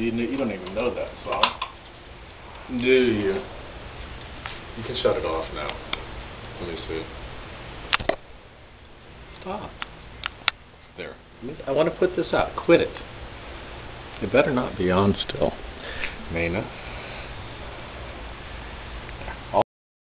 You don't even know that song. Do you? You can shut it off now. Let me see. Stop. There. I want to put this out. Quit it. It better not be on still. May enough.